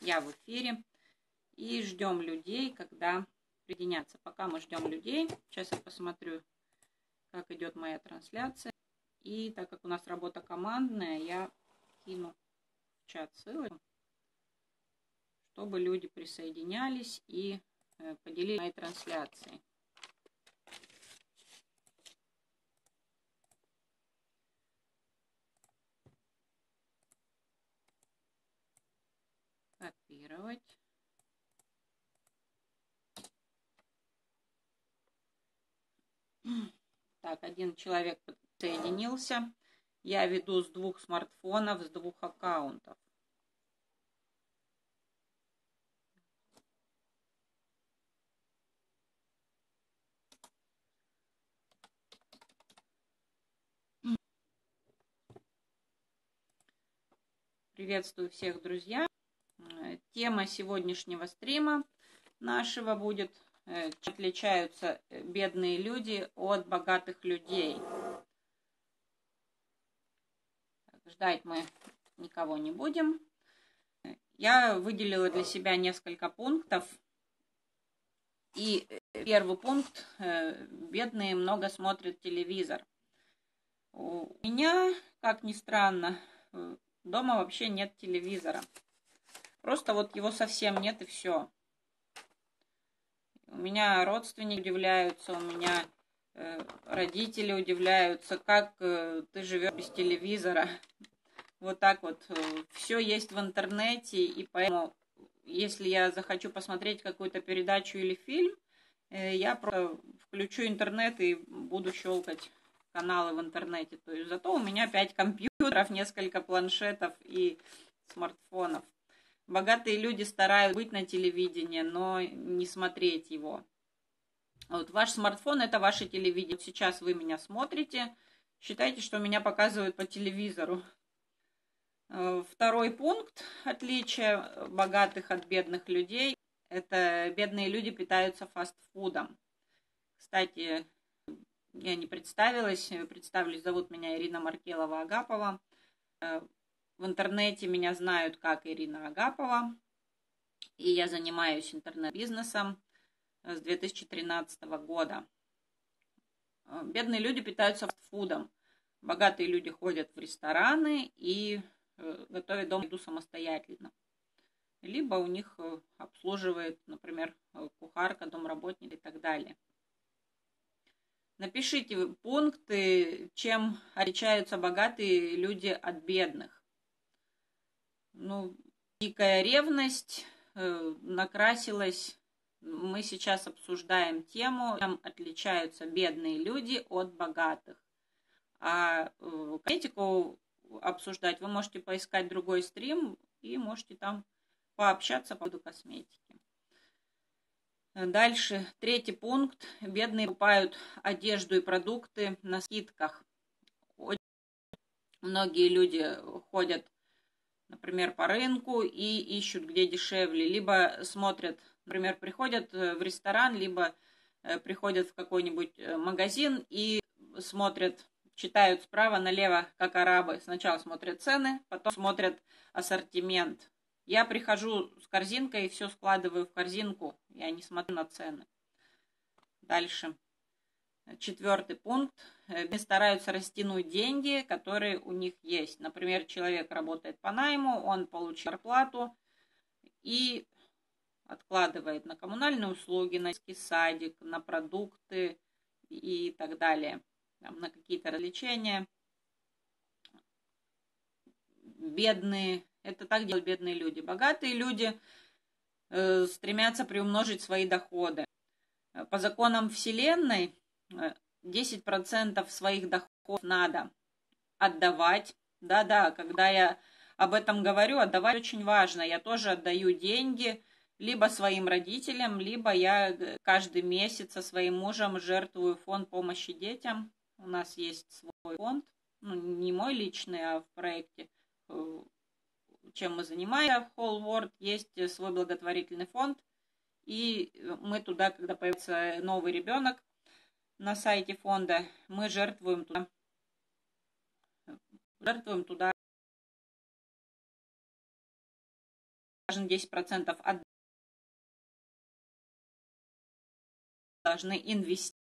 Я в эфире. И ждем людей, когда присоединятся. Пока мы ждем людей, сейчас я посмотрю, как идет моя трансляция. И так как у нас работа командная, я кину в чат ссылку, чтобы люди присоединялись и поделились моей трансляцией. Копировать. Так, один человек подсоединился. Я веду с 2 смартфонов, с 2 аккаунтов. Приветствую всех, друзья. Тема сегодняшнего стрима нашего будет: чем отличаются бедные люди от богатых людей. Ждать мы никого не будем. Я выделила для себя несколько пунктов. И первый пункт: бедные много смотрят телевизор. У меня, как ни странно, дома вообще нет телевизора. Просто вот его совсем нет, и все. У меня родственники удивляются, у меня родители удивляются, как ты живешь без телевизора. Вот так вот. Все есть в интернете, и поэтому, если я захочу посмотреть какую-то передачу или фильм, я просто включу интернет и буду щелкать каналы в интернете. То есть зато у меня 5 компьютеров, несколько планшетов и смартфонов. Богатые люди стараются быть на телевидении, но не смотреть его. Вот ваш смартфон – это ваше телевидение. Вот сейчас вы меня смотрите, считайте, что меня показывают по телевизору. Второй пункт отличия богатых от бедных людей – это бедные люди питаются фастфудом. Кстати, я не представилась. Представлюсь, зовут меня Ирина Маркелова-Агапова. В интернете меня знают как Ирина Агапова. И я занимаюсь интернет-бизнесом с 2013 года. Бедные люди питаются фастфудом. Богатые люди ходят в рестораны и готовят дома еду самостоятельно. Либо у них обслуживает, например, кухарка, домработник и так далее. Напишите пункты, чем отличаются богатые люди от бедных. Дикая ревность накрасилась. Мы сейчас обсуждаем тему, чем отличаются бедные люди от богатых. А косметику обсуждать вы можете поискать другой стрим и можете там пообщаться по поводу косметики. Дальше, третий пункт. Бедные покупают одежду и продукты на скидках. Очень многие люди ходят, например, по рынку и ищут, где дешевле. Либо смотрят, например, приходят в ресторан, либо приходят в какой-нибудь магазин и смотрят, читают справа налево, как арабы. Сначала смотрят цены, потом смотрят ассортимент. Я прихожу с корзинкой и все складываю в корзинку. Я не смотрю на цены. Дальше. Четвертый пункт. Они стараются растянуть деньги, которые у них есть. Например, человек работает по найму, он получил зарплату и откладывает на коммунальные услуги, на детский садик, на продукты и так далее, на какие-то развлечения. Бедные. Это так делают бедные люди. Богатые люди стремятся приумножить свои доходы. По законам Вселенной 10% своих доходов надо отдавать. Да-да, когда я об этом говорю, отдавать очень важно. Я тоже отдаю деньги либо своим родителям, либо я каждый месяц со своим мужем жертвую фонд помощи детям. У нас есть свой фонд, не мой личный, а в проекте, чем мы занимаемся, Whole World, есть свой благотворительный фонд. И мы туда, когда появится новый ребенок на сайте фонда, мы жертвуем туда должны 10% должны инвестировать,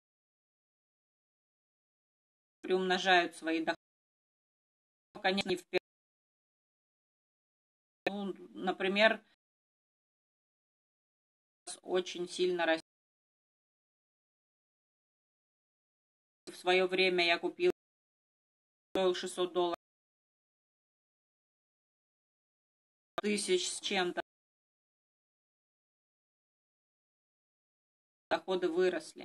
приумножают свои доходы. Конечно, не в первую. Ну, например, очень сильно растет. В свое время я купила, стоил $600, тысяч с чем-то, доходы выросли.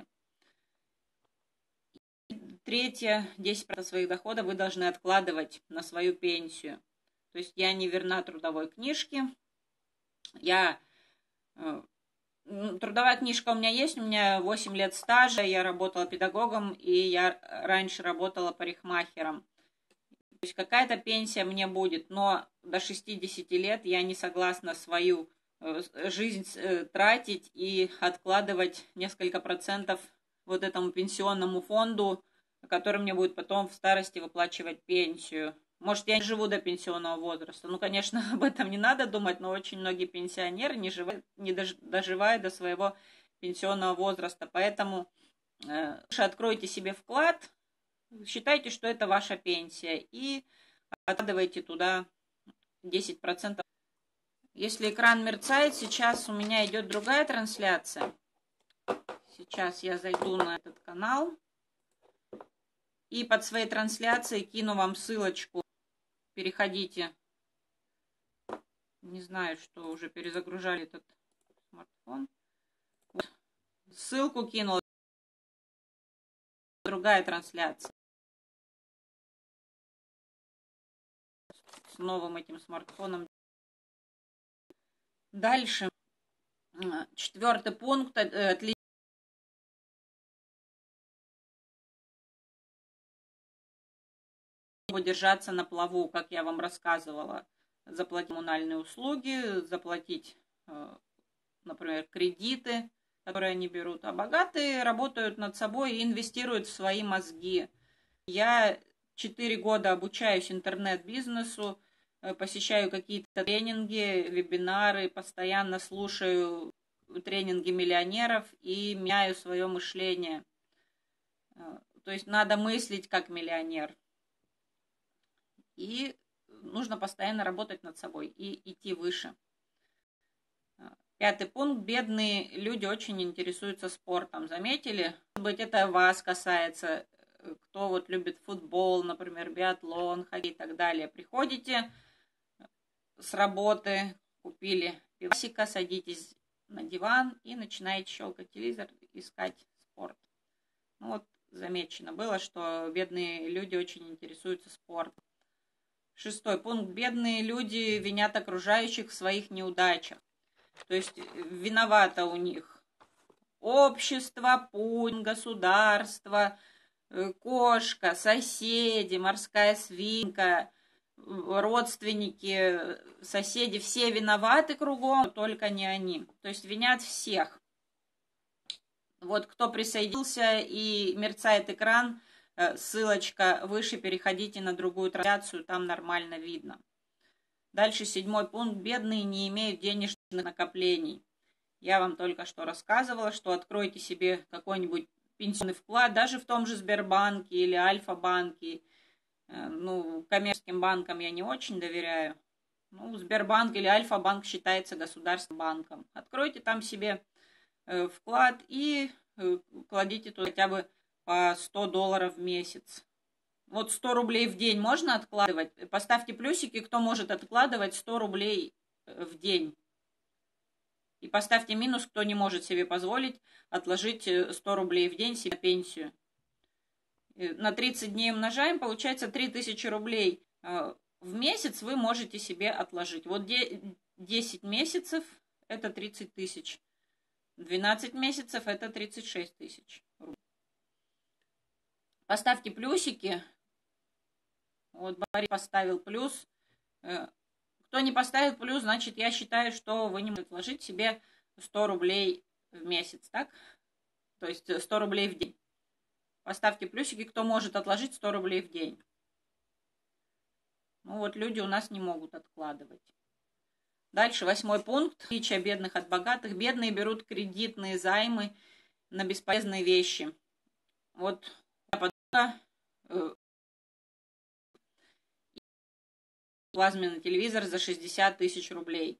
Третье, 10% своих доходов вы должны откладывать на свою пенсию. То есть я не верна трудовой книжке. Трудовая книжка у меня есть, у меня 8 лет стажа, я работала педагогом, и я раньше работала парикмахером. То есть какая-то пенсия мне будет, но до 60 лет я не согласна свою жизнь тратить и откладывать несколько процентов вот этому пенсионному фонду, который мне будет потом в старости выплачивать пенсию. Может, я не живу до пенсионного возраста. Ну, конечно, об этом не надо думать, но очень многие пенсионеры не доживают до своего пенсионного возраста. Поэтому лучше откройте себе вклад, считайте, что это ваша пенсия, и откладывайте туда 10%. Если экран мерцает, сейчас у меня идет другая трансляция. Сейчас я зайду на этот канал и под своей трансляцией кину вам ссылочку. Переходите. Не знаю, что уже перезагружали этот смартфон. Вот. Ссылку кинула. Другая трансляция. С новым этим смартфоном. Дальше. 4-й пункт. Держаться на плаву, как я вам рассказывала. Заплатить коммунальные услуги, заплатить, например, кредиты, которые они берут. А богатые работают над собой и инвестируют в свои мозги. Я 4 года обучаюсь интернет-бизнесу, посещаю какие-то тренинги, вебинары, постоянно слушаю тренинги миллионеров и меняю свое мышление. То есть надо мыслить как миллионер. И нужно постоянно работать над собой и идти выше. 5-й пункт. Бедные люди очень интересуются спортом. Заметили? Может быть, это вас касается, кто вот любит футбол, например, биатлон, хоккей и так далее. Приходите с работы, купили пивасика, садитесь на диван и начинаете щелкать телевизор, искать спорт. Ну вот замечено было, что бедные люди очень интересуются спортом. 6-й пункт. Бедные люди винят окружающих в своих неудачах. То есть виновато у них общество, путь, государство, кошка, соседи, морская свинка, родственники, соседи. Все виноваты кругом, только не они. То есть винят всех. Вот кто присоединился и мерцает экран, ссылочка выше, переходите на другую трансляцию, там нормально видно. Дальше 7-й пункт. Бедные не имеют денежных накоплений. Я вам только что рассказывала, что откройте себе какой-нибудь пенсионный вклад, даже в том же Сбербанке или Альфа-банке. Ну, коммерческим банкам я не очень доверяю. Ну, Сбербанк или Альфа-банк считается государственным банком. Откройте там себе вклад и кладите туда хотя бы по $100 в месяц. Вот 100 рублей в день можно откладывать? Поставьте плюсики, кто может откладывать 100 рублей в день. И поставьте минус, кто не может себе позволить отложить 100 рублей в день себе на пенсию. На 30 дней умножаем, получается 3000 рублей в месяц вы можете себе отложить. Вот 10 месяцев это 30 тысяч. 12 месяцев это 36 тысяч рублей. Поставьте плюсики. Вот Борис поставил плюс. Кто не поставил плюс, значит, я считаю, что вы не можете отложить себе 100 рублей в месяц, так? То есть 100 рублей в день. Поставьте плюсики, кто может отложить 100 рублей в день. Ну вот люди у нас не могут откладывать. Дальше 8 пункт. Отличие бедных от богатых. Бедные берут кредитные займы на бесполезные вещи. Вот подруга плазменный телевизор за 60 тысяч рублей.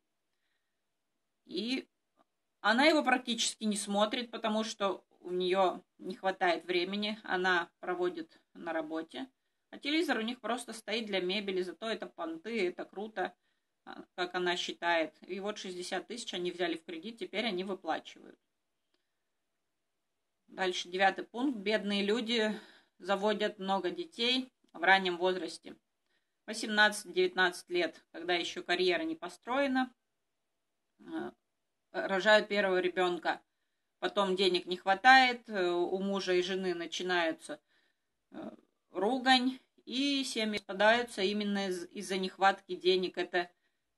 И она его практически не смотрит, потому что у нее не хватает времени, она проводит на работе. А телевизор у них просто стоит для мебели, зато это понты, это круто, как она считает. И вот 60 тысяч они взяли в кредит, теперь они выплачивают. Дальше 9 пункт. Бедные люди заводят много детей в раннем возрасте. 18-19 лет, когда еще карьера не построена, рожают первого ребенка. Потом денег не хватает, у мужа и жены начинаются ругань, и семьи распадаются именно из-за нехватки денег. Это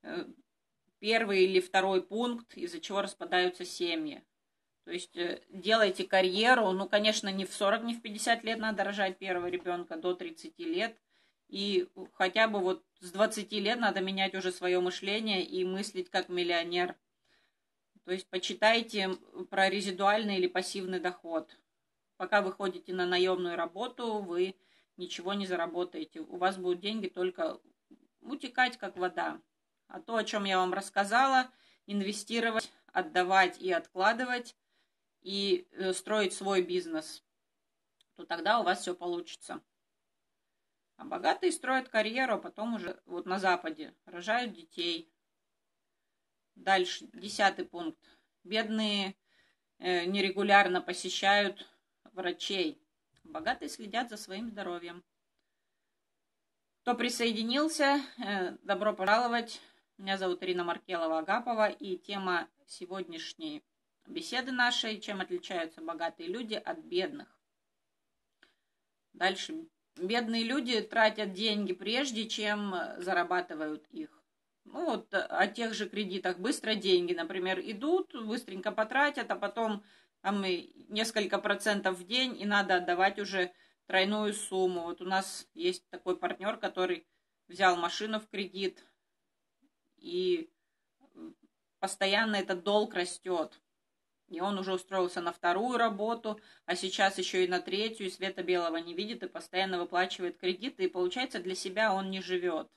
первый или второй пункт, из-за чего распадаются семьи. То есть делайте карьеру, ну, конечно, не в 40, не в 50 лет надо рожать первого ребенка, до 30 лет. И хотя бы вот с 20 лет надо менять уже свое мышление и мыслить как миллионер. То есть почитайте про резидуальный или пассивный доход. Пока вы ходите на наемную работу, вы ничего не заработаете. У вас будут деньги только утекать, как вода. А то, о чем я вам рассказала, инвестировать, отдавать и откладывать, и строить свой бизнес, то тогда у вас все получится. А богатые строят карьеру, а потом уже вот на Западе рожают детей. Дальше, 10 пункт. Бедные нерегулярно посещают врачей. Богатые следят за своим здоровьем. Кто присоединился, добро пожаловать. Меня зовут Ирина Маркелова-Агапова, и тема сегодняшней беседы нашей: чем отличаются богатые люди от бедных. Дальше. Бедные люди тратят деньги прежде, чем зарабатывают их. Ну вот о тех же кредитах. Быстро деньги, например, идут, быстренько потратят, а потом там несколько процентов в день, и надо отдавать уже тройную сумму. Вот у нас есть такой партнер, который взял машину в кредит, и постоянно этот долг растет. И он уже устроился на вторую работу, а сейчас еще и на третью, и света белого не видит, и постоянно выплачивает кредиты, и получается, для себя он не живет.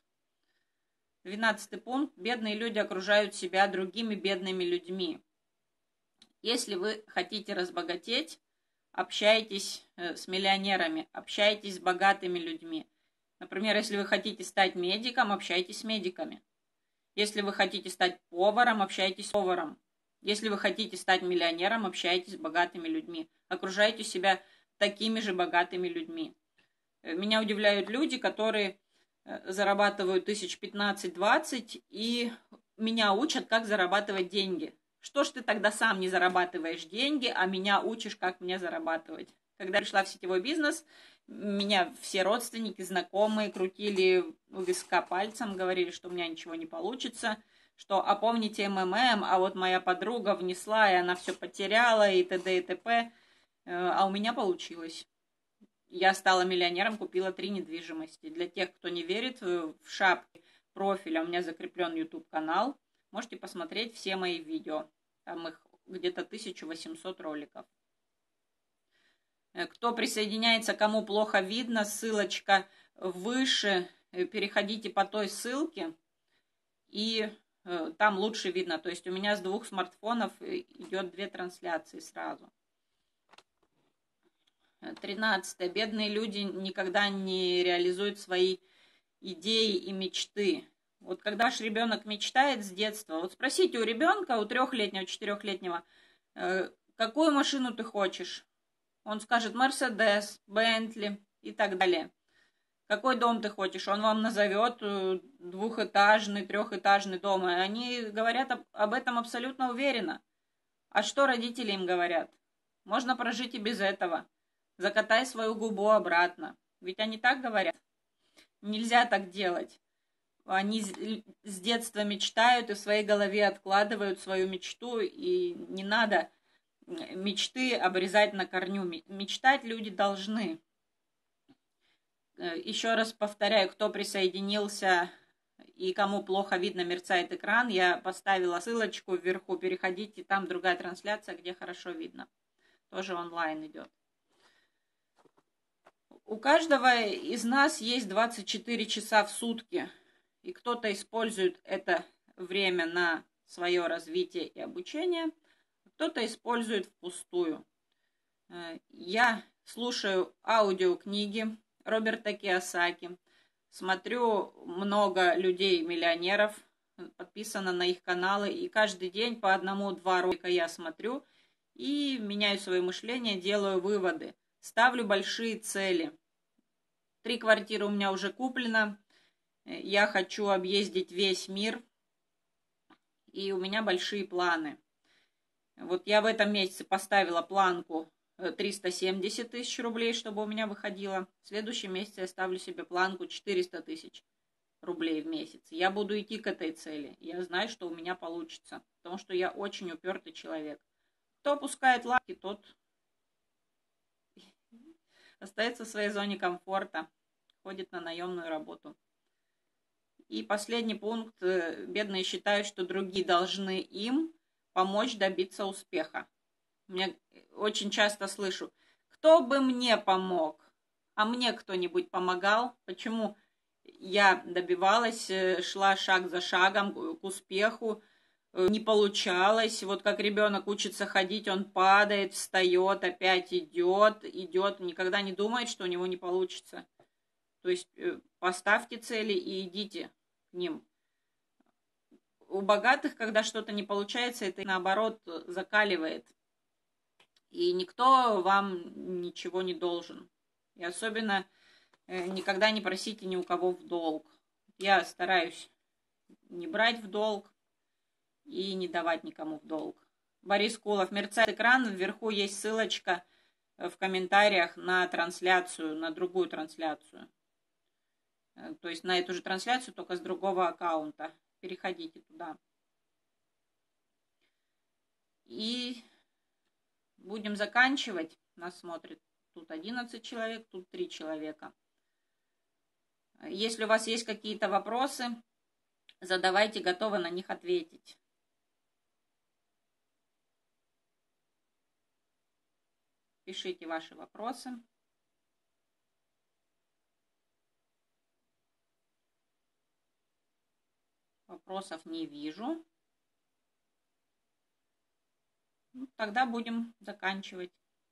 12 пункт. Бедные люди окружают себя другими бедными людьми. Если вы хотите разбогатеть, общайтесь с миллионерами, общайтесь с богатыми людьми. Например, если вы хотите стать медиком, общайтесь с медиками. Если вы хотите стать поваром, общайтесь с поваром. Если вы хотите стать миллионером, общайтесь с богатыми людьми. Окружайте себя такими же богатыми людьми. Меня удивляют люди, которые зарабатывают 15-20 и меня учат, как зарабатывать деньги. Что ж ты тогда сам не зарабатываешь деньги, а меня учишь, как мне зарабатывать? Когда я пришла в сетевой бизнес, меня все родственники, знакомые крутили у виска пальцем, говорили, что у меня ничего не получится, что помните МММ, а вот моя подруга внесла, и она все потеряла, и т.д. и т.п. А у меня получилось. Я стала миллионером, купила 3 недвижимости. Для тех, кто не верит, в шапке профиля у меня закреплен YouTube-канал. Можете посмотреть все мои видео. Там их где-то 1800 роликов. Кто присоединяется, кому плохо видно, ссылочка выше. Переходите по той ссылке, и там лучше видно. То есть у меня с 2 смартфонов идет 2 трансляции сразу. 13. Бедные люди никогда не реализуют свои идеи и мечты. Вот когда ваш ребенок мечтает с детства, вот спросите у ребенка, у 3-летнего, 4-летнего, какую машину ты хочешь? Он скажет Мерседес, Бентли и так далее. Какой дом ты хочешь? Он вам назовет 2-этажный, 3-этажный дом. И они говорят об этом абсолютно уверенно. А что родители им говорят? Можно прожить и без этого. Закатай свою губу обратно. Ведь они так говорят. Нельзя так делать. Они с детства мечтают и в своей голове откладывают свою мечту. И не надо мечты обрезать на корню. Мечтать люди должны. Еще раз повторяю, кто присоединился и кому плохо видно, мерцает экран, я поставила ссылочку вверху, переходите, там другая трансляция, где хорошо видно. Тоже онлайн идет. У каждого из нас есть 24 часа в сутки, и кто-то использует это время на свое развитие и обучение, кто-то использует впустую. Я слушаю аудиокниги Роберта Кийосаки, смотрю много людей-миллионеров, подписано на их каналы, и каждый день по 1-2 ролика я смотрю и меняю свое мышление, делаю выводы, ставлю большие цели. 3 квартиры у меня уже куплено, я хочу объездить весь мир, и у меня большие планы. Вот я в этом месяце поставила планку 370 тысяч рублей, чтобы у меня выходило. В следующем месяце я ставлю себе планку 400 тысяч рублей в месяц. Я буду идти к этой цели. Я знаю, что у меня получится, потому что я очень упертый человек. Кто опускает лапки, тот остается в своей зоне комфорта, ходит на наемную работу. И последний пункт. Бедные считают, что другие должны им помочь добиться успеха. Я очень часто слышу: кто бы мне помог? А мне кто-нибудь помогал? Почему я добивалась, шла шаг за шагом к успеху, не получалось? Вот как ребенок учится ходить, он падает, встает, опять идет, никогда не думает, что у него не получится. То есть поставьте цели и идите к ним. У богатых, когда что-то не получается, это наоборот закаливает. И никто вам ничего не должен. И особенно никогда не просите ни у кого в долг. Я стараюсь не брать в долг и не давать никому в долг. Борис Кулов. Мерцает экран, вверху есть ссылочка в комментариях на трансляцию, на другую трансляцию. То есть на эту же трансляцию, только с другого аккаунта. Переходите туда. И будем заканчивать. Нас смотрит тут 11 человек, тут 3 человека. Если у вас есть какие-то вопросы, задавайте, готова на них ответить. Пишите ваши вопросы. Вопросов не вижу. Тогда будем заканчивать.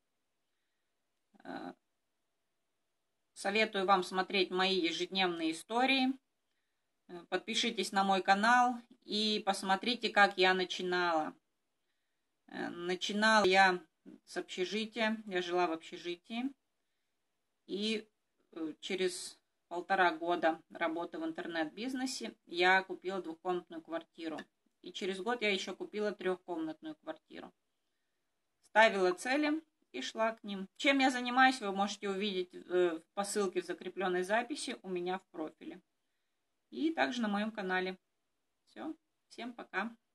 Советую вам смотреть мои ежедневные истории. Подпишитесь на мой канал и посмотрите, как я начинала. Начинала я с общежития. Я жила в общежитии. И через 1,5 года работы в интернет-бизнесе я купила 2-комнатную квартиру. И через год я еще купила 3-комнатную квартиру. Ставила цели и шла к ним. Чем я занимаюсь, вы можете увидеть по ссылке в закрепленной записи у меня в профиле. И также на моем канале. Все. Всем пока.